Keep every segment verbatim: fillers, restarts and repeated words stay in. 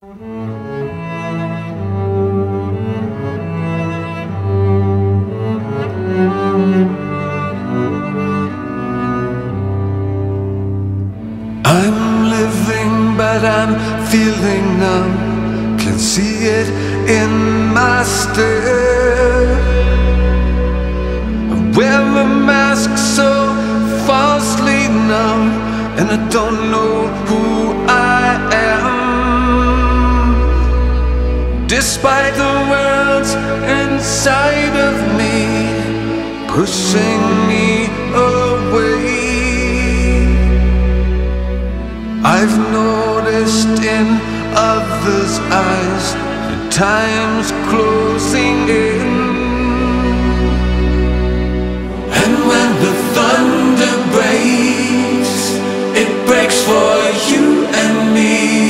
I'm living, but I'm feeling numb. Can see it in my stare. I wear a mask so falsely numb, and I don't know who I am. Despite the world's inside of me pushing me away, I've noticed in others' eyes the time's closing in. And when the thunder breaks, it breaks for you and me.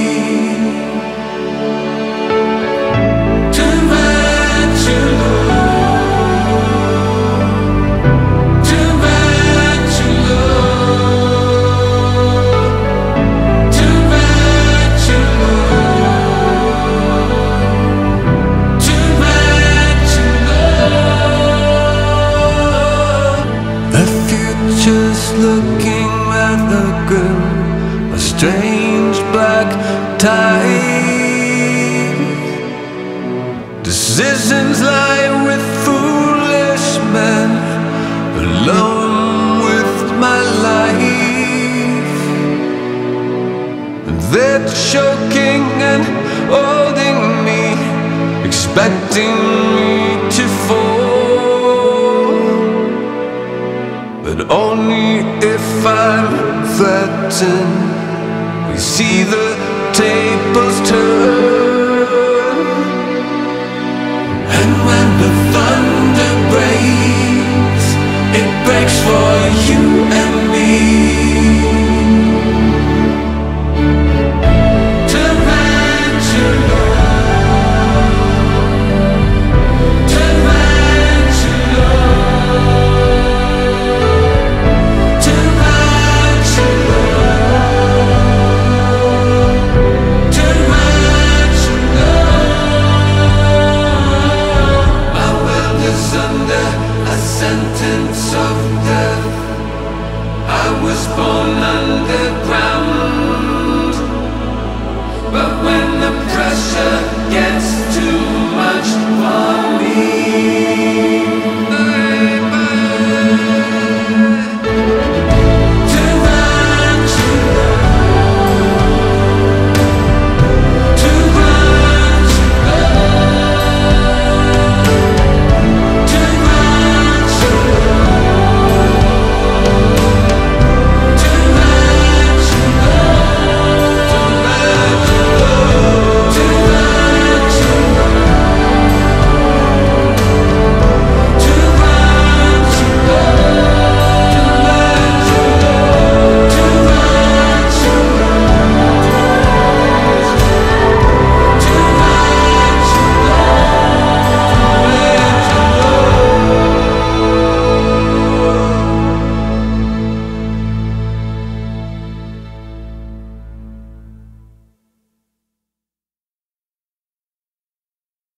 Looking rather grim, a strange black tide. Decisions lie with foolish men, alone with my life. And they're choking and holding me, expecting me to fall. But only if I'm threatened, we see the tables turn. And when the thunder breaks, it breaks for you and me. Sentence of death. I was born underground, but when the pressure gets too much,